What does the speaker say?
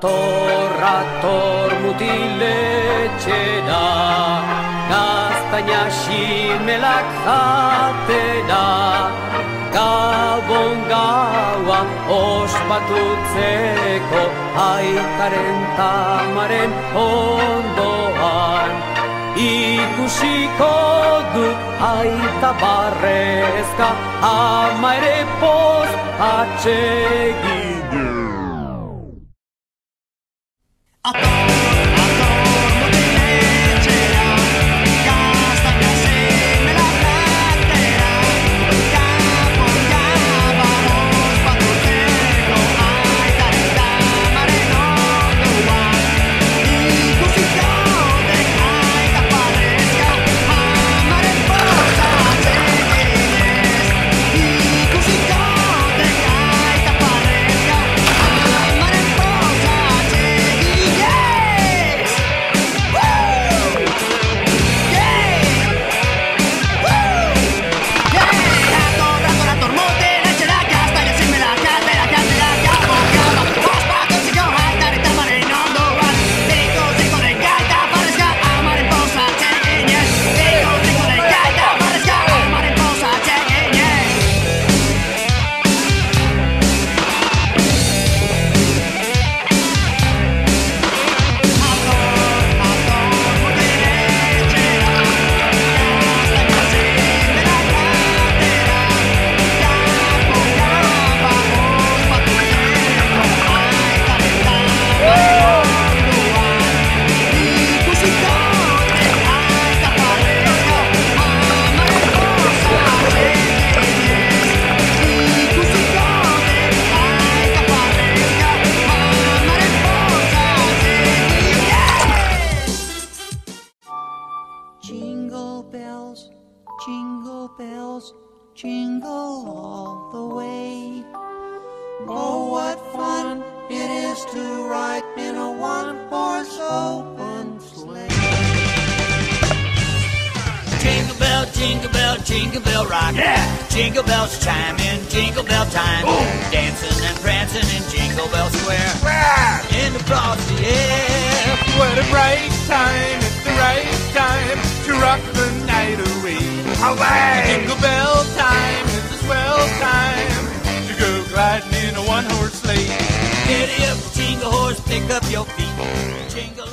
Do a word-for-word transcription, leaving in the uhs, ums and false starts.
Ator, ator mutiletxera, gaztaina ximelak jatera, Gabon gaua ospatutzeko aitaren tamaren ondoan. Ikusiko du aita barrezka, ama ere poz atsegin. Jingle bells, jingle bells, jingle all the way. Oh, what fun it is to ride in a one-horse open sleigh. Jingle bell, jingle bell, jingle bell rock. Yeah! Jingle bells chiming, jingle bell time. Ooh. Dancing and prancing in Jingle Bell Square. Rah! In the frosty air. What a bright time, it's the right time to rock the night away. Away! Jingle bell time is a swell time to go gliding in a one-horse sleigh. Giddy up, jingle horse, pick up your feet. Jingle